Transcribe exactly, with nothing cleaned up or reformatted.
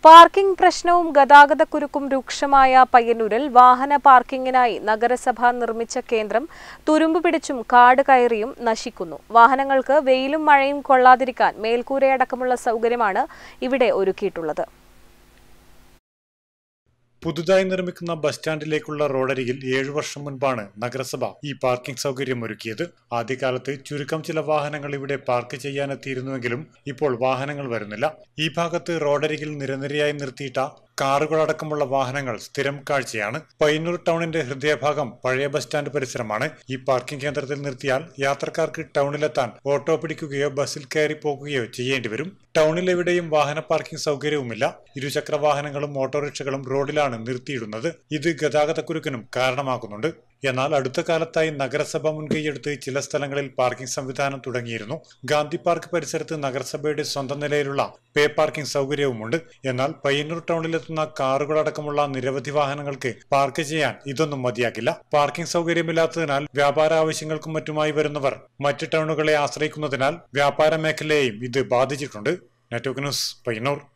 Parking പ്രശ്നവും ഗതാഗതക്കുരുക്കും രൂക്ഷമായ പയ്യന്നൂരിൽ വാഹന പാർക്കിംഗിനായി നഗരസഭ നിർമ്മിച്ച കേന്ദ്രം തുരുമ്പ് പിടിച്ചും കാട് കയറിയും നശിക്കുന്നു. വാഹനങ്ങൾക്ക് വെയിലും മഴയും കൊള്ളാതിരിക്കാൻ മേൽക്കൂരയടക്കമുള്ള സൗകര്യമാണ് ഇവിടെ ഒരുക്കിയിട്ടുള്ളത്. പുതുതായി നിർമ്മിക്കുന്ന ബസ് സ്റ്റാൻഡിലേക്കുള്ള റോഡരികിൽ ഏഴു വർഷം മുൻപാണ് നഗരസഭ ഈ പാർക്കിംഗ് സൗകര്യം ഒരുക്കിയത്. ആദ്യകാലത്ത് ചുരുക്കം ചില വാഹനങ്ങൾ ഇവിടെ പാർക്ക് ചെയ്യാനെത്തിയിരുന്നുവെങ്കിലും ഇപ്പോൾ വാഹനങ്ങൾ വരുന്നില്ല. ഈ ഭാഗത്ത് റോഡരികിൽ നിരനിരയായി നിർത്തിയിട്ട കാറുകളടക്കമുള്ള വാഹനങ്ങൾ സ്ഥിരം കാഴ്ചയാണ്. പയ്യന്നൂർ ടൗണിന്റെ ഹൃദയഭാഗം പഴയ ബസ് സ്റ്റാൻഡ് പരിസരമാണ്. ഈ പാർക്കിംഗ് കേന്ദ്രത്തിൽ നിർത്തിയാൽ യാത്രക്കാർക്ക് ടൗണിലെത്താൻ ഓട്ടോ പിടിക്കുകയോ ബസ്സിൽ കയറി പോകുകയോ ചെയ്യേണ്ടി വരും. ടൗണിലെവിടെയും വാഹന പാർക്കിംഗ് സൗകര്യവുമില്ല. ഇരുചക്ര വാഹനങ്ങളും ഓട്ടോറിക്ഷകളും റോഡിലാണ് നിർത്തിയിടുന്നത്. ഇത് ഗതാഗതക്കുരുക്കിനും കാരണമാകുന്നുണ്ട്. എന്നാൽ അടുത്ത കാലത്തായി നഗരസഭ മുൻകൈയെടുത്ത് ചില സ്ഥലങ്ങളിൽ പാർക്കിംഗ് സംവിധാനം തുടങ്ങിയിരുന്നു. ഗാന്ധി പാർക്ക് പരിസരത്ത് നഗരസഭയുടെ സ്വന്തം നിലയിലുള്ള പേ പാർക്കിംഗ് സൗകര്യവുമുണ്ട്. എന്നാൽ പയ്യന്നൂർ ടൗണിലെത്തുന്ന കാറുകളടക്കമുള്ള നിരവധി വാഹനങ്ങൾക്ക് പാർക്ക് ചെയ്യാൻ ഇതൊന്നും മതിയാകില്ല. പാർക്കിംഗ് സൗകര്യമില്ലാത്തതിനാൽ വ്യാപാര ആവശ്യങ്ങൾക്കും മറ്റുമായി വരുന്നവർ മറ്റ് ടൗണുകളെ ആശ്രയിക്കുന്നതിനാൽ വ്യാപാര മേഖലയെയും ഇത് ബാധിച്ചിട്ടുണ്ട്. Network news, Payyanur.